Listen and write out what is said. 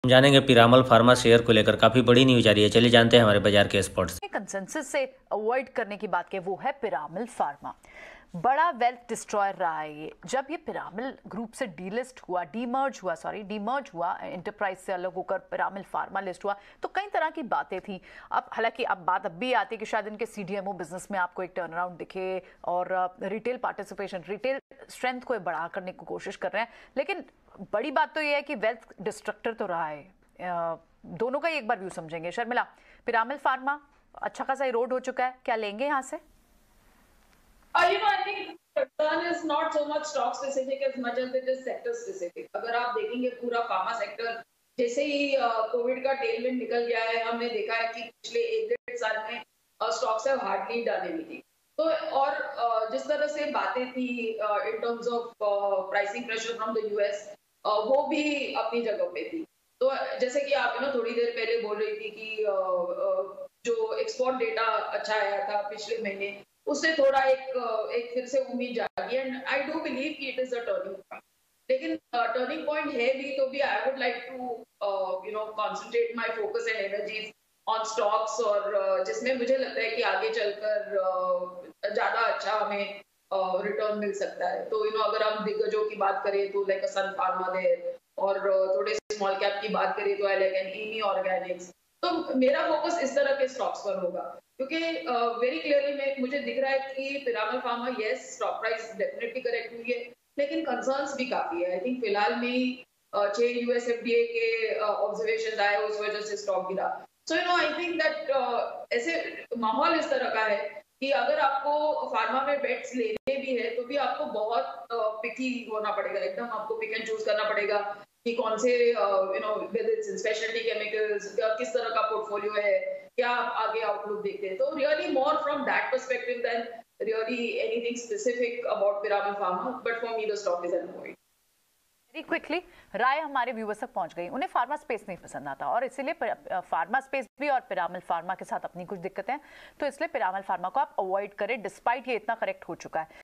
हम जानेंगे Piramal pharma share को लेकर काफी बड़ी न्यूज आ रही है। चलिए जानते हैं हमारे बाजार के एक्सपर्ट्स। कंसेंसस से अवॉइड करने की बात की वो है पिरामल फार्मा। बड़ा वेल्थ डिस्ट्रॉयर रहा है ये। जब ये पिरामल ग्रुप से डीमर्ज हुआ एंटरप्राइज से अलग होकर पिरामल फार्मा लिस्ट हुआ, तो कई तरह की बातें थी। अब हालांकि अब बात भी आती है कि शायद इनके सीडीएमओ बिजनेस में आपको एक टर्न अराउंड दिखे और रिटेल पार्टिसिपेशन, रिटेल स्ट्रेंथ को बढ़ा करने की कोशिश कर रहे हैं। लेकिन बड़ी बात तो ये है कि वेल्थ डिस्ट्रक्टर तो रहा है। दोनों का ही एक बार व्यू समझेंगे। शर्मिला, पिरामल फार्मा अच्छा खासा इरोड हो चुका है, क्या लेंगे यहाँ से? I think return is not so much stock specific as much as it is sector specific. अगर आप देखेंगे पूरा फार्मा सेक्टर जैसे ही कोविड का टेलविंड निकल गया है, हमने देखा है कि पिछले 1-1.5 साल में stocks have hardly done anything. तो और जिस तरह से बातें थी in terms of pricing pressure from the US, वो भी अपनी जगह पे थी। तो जैसे कि आप थोड़ी देर पहले बोल रही थी कि जो एक्सपोर्ट डेटा अच्छा आया था पिछले महीने, उससे थोड़ा एक फिर से उम्मीद जागी एंड आई डू बिलीव कि it is a turning point. लेकिन टर्निंग पॉइंट है भी तो भी I would like to concentrate my focus and energies on stocks, और जिसमें मुझे लगता है कि आगे चलकर ज्यादा अच्छा हमें रिटर्न मिल सकता है। तो अगर हम दिग्गजों की बात करें तो लाइक सन फार्मा देयर, और थोड़े स्मॉल कैप की बात करें तो I like an Ami Organics. तो मेरा फोकस इस तरह के स्टॉक्स पर होगा, क्योंकि वेरी क्लियरली मुझे दिख रहा है कि Piramal Pharma, yes stock price definitely correct हुई है, लेकिन कंसर्न्स भी काफी है। आई थिंक फिलहाल में 6 यूएस एफडीए के ऑब्जर्वेशन आए, उस वजह से स्टॉक गिरा। सो आई थिंक दैट ऐसे माहौल इस तरह का है कि अगर आपको फार्मा में बेट्स लेने भी है तो भी आपको बहुत पिकी होना पड़ेगा, एकदम आपको पिक एंड चूज करना पड़ेगा कि कौन से स्पेशलिटी केमिकल्स, किस तरह का पोर्टफोलियो है, क्या आप आगे आउटलुक देखते हैं। तो really more from that perspective then really anything specific about Piramal Pharma, but for me the stock is an avoid. Very quickly राय हमारे व्यूवर्स तक पहुंच गई। उन्हें फार्मा स्पेस नहीं पसंद आता और इसीलिए फार्मा स्पेस भी और पिरामल फार्मा के साथ अपनी कुछ दिक्कतें हैं, तो इसलिए पिरामल फार्मा को आप अवॉइड करें डिस्पाइट ये इतना करेक्ट हो चुका है।